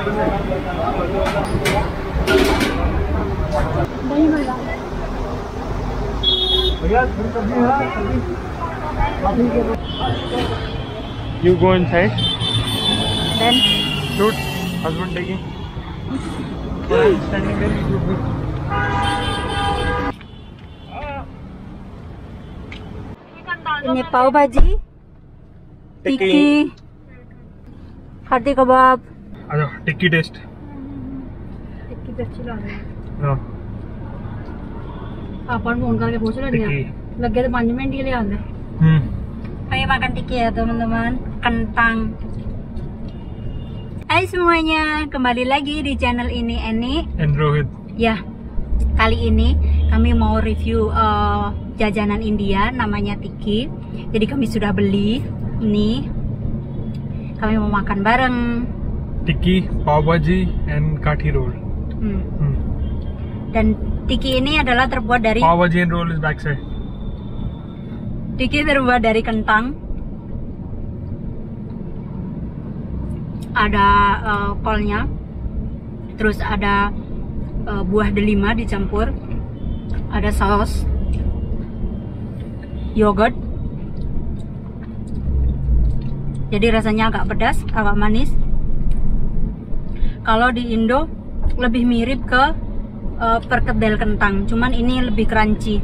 You go inside. Then Shoot. Husband taking. Standing there. ini pav bhaji, tikki, hati kebab. Ayo, tikki taste. टिक्की भी अच्छी लग रही है। हाँ. अपन फोन करके पूछ रहे टिक्की. लगे तो 5 मिनट के लिए आते। Ayo makan tiki ya teman-teman, kentang. Hai semuanya, kembali lagi di channel ini Eni And Rohit. ya. Kali ini kami mau review jajanan India namanya tiki. Jadi kami sudah beli ini, kami mau makan bareng. Tikki, pav bhaji, and kathi roll. Dan tiki ini adalah terbuat dari Pav bhaji and roll is backside. tiki terbuat dari kentang. Ada kolnya, terus ada buah delima dicampur, ada saus, yogurt. Jadi rasanya agak pedas, agak manis. Kalau di Indo lebih mirip ke perkedel kentang, cuman ini lebih crunchy.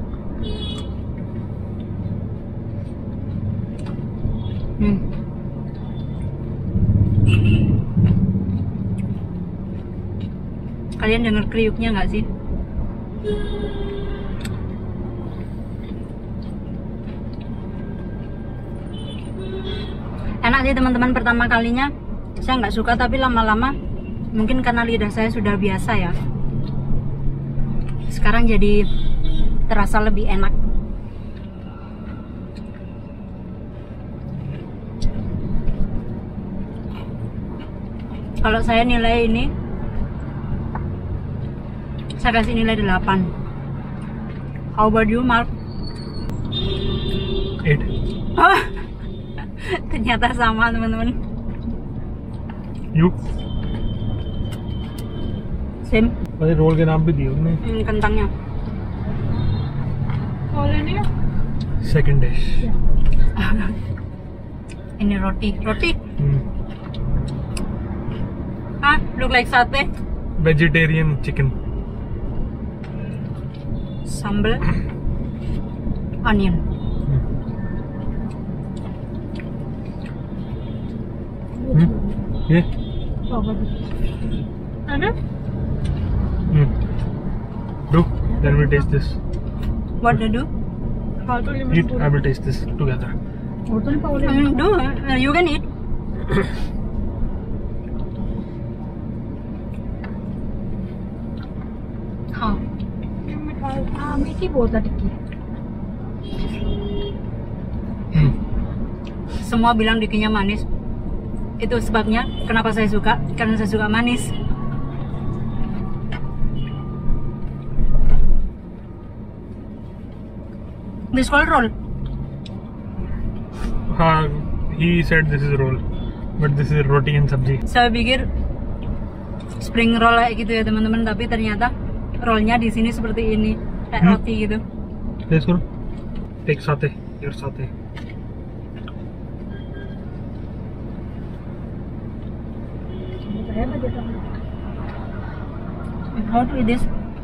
Kalian dengar kriuknya nggak sih? Enak sih teman-teman, pertama kalinya saya nggak suka, tapi lama-lama mungkin karena lidah saya sudah biasa ya, sekarang jadi terasa lebih enak. Kalau saya nilai ini, saya kasih nilai 8. How about you, Mark? 8. Oh, ternyata sama teman-teman. You? Same. अरे roll के नाम भी दिए उन्होंने. Kentangnya. Second dish. Ini roti. Ah, look like satay. Vegetarian chicken. Sambal, onion. Yeah. Ada? Do. Then we taste this. What to do? Eat. I will taste this together. Do. You can eat. हाँ. मीठी बहुत है टिक्की. Semua bilang tikinya manis. Itu sebabnya kenapa saya suka, karena saya suka manis. This called roll. He said this is roll, but this is roti and sabji. Saya pikir spring roll kayak gitu ya teman-teman, tapi ternyata rollnya di sini seperti ini, kayak roti gitu. Let's go. Take satay. Your satay. How to eat this?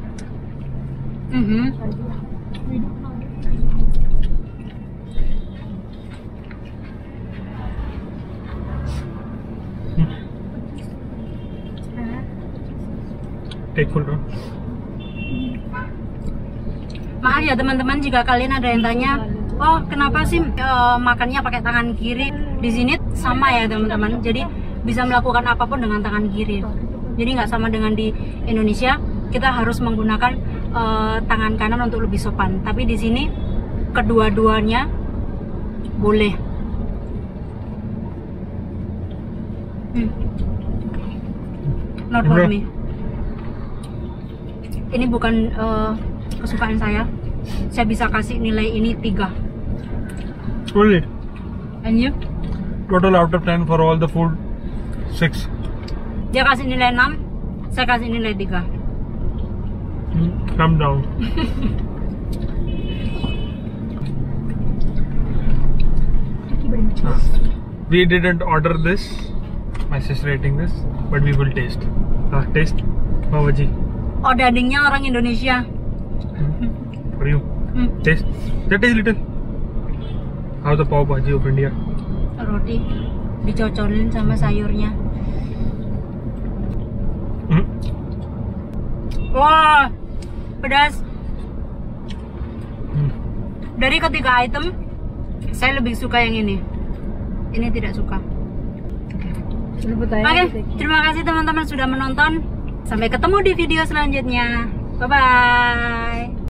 Take full roll. Maaf ya teman-teman, jika kalian ada yang tanya, oh kenapa sih makannya pakai tangan kiri? Di sini sama ya teman-teman, jadi bisa melakukan apapun dengan tangan kiri. Jadi nggak sama dengan di Indonesia, kita harus menggunakan tangan kanan untuk lebih sopan. Tapi di sini kedua-duanya boleh. Not for me. Ini bukan kesukaan saya. Saya bisa kasih nilai ini 3. Really? And you? Total out of 10 for all the food, 6. Dia kasih nilai 6, saya kasih nilai 3. Calm down. We didn't order this. My sister eating this, but we will taste. Taste, Pav Bhaji. Oh, dagingnya orang Indonesia. For you. Taste. That is little. How the Pav Bhaji of India? Roti dicocolin sama sayurnya. Wah, pedas. Dari ketiga item, saya lebih suka yang ini. Ini tidak suka. Oke, terima kasih teman-teman sudah menonton. Sampai ketemu di video selanjutnya. Bye-bye.